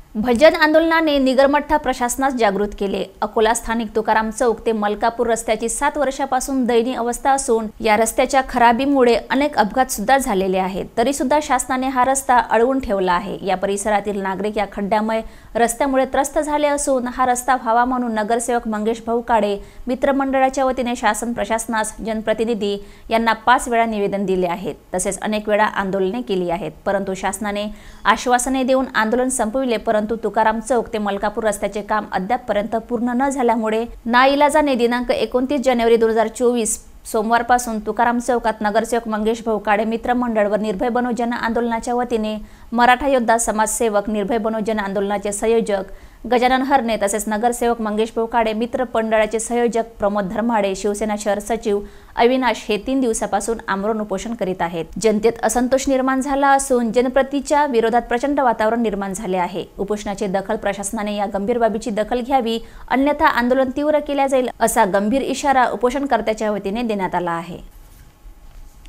भजन आंदोलनाने निगरमठ्ठा प्रशासनास जागृत केले। अकोला स्थानिक तुकाराम चौक ते मलकापूर रस्त्याची 7 वर्षापासून दयनीय अवस्था असून या रस्त्याच्या खराबीमुळे अनेक अपघात सुद्धा झालेले आहेत। तरी सुद्धा शासनाने हा रस्ता अडवून ठेवला आहे। या परिसरातील नागरिक या खड्ड्यामुळे रस्त्यामुळे त्रस्त झाले असून हा रस्ता व्हावा म्हणून नगरसेवक मंगेश भाऊ काळे मित्रमंडळाच्या वतीने शासन प्रशासनास जनप्रतिनिधी यांना 5 वेळा निवेदन दिले आहेत। तसेच अनेक वेळा आंदोलने केली आहेत, परंतु शासनाने आश्वासने देऊन आंदोलन संपविले। परंतु तुकाराम चौक ते मलकापूर रस्त्याचे काम अद्यापपर्यंत पूर्ण न झाल्यामुळे नाईलाजाने दिनांक 29 जानेवारी 2024 सोमवारपासून तुकाराम चौकात नगरसेवक मंगेश भाऊ काळे मित्रमंडळ व निर्भय बनो जन आंदोलनाच्या वतीने मराठा योद्धा समाजसेवक निर्भय बनो जन आंदोलनाचे संयोजक गजानन हरणे तसेच नगरसेवक मंगेश भाऊ काळे मित्र मंडळाचे संयोजक प्रमोद धर्माडे शिवसेना शहर सचिव अविनाश हे 3 दिवसापासून आमरण उपोषण करीत आहेत। जनतेत असंतोष निर्माण झाला असून जनप्रतिच्या विरोधात प्रचंड वातावरण निर्माण झाले आहे। उपोषणाची दखल प्रशासनाने या गंभीर बाबीची दखल घ्यावी, अन्यथा आंदोलन तीव्र केले जाईल असा गंभीर इशारा उपोषणकर्त्याच्या वतीने देण्यात आला आहे।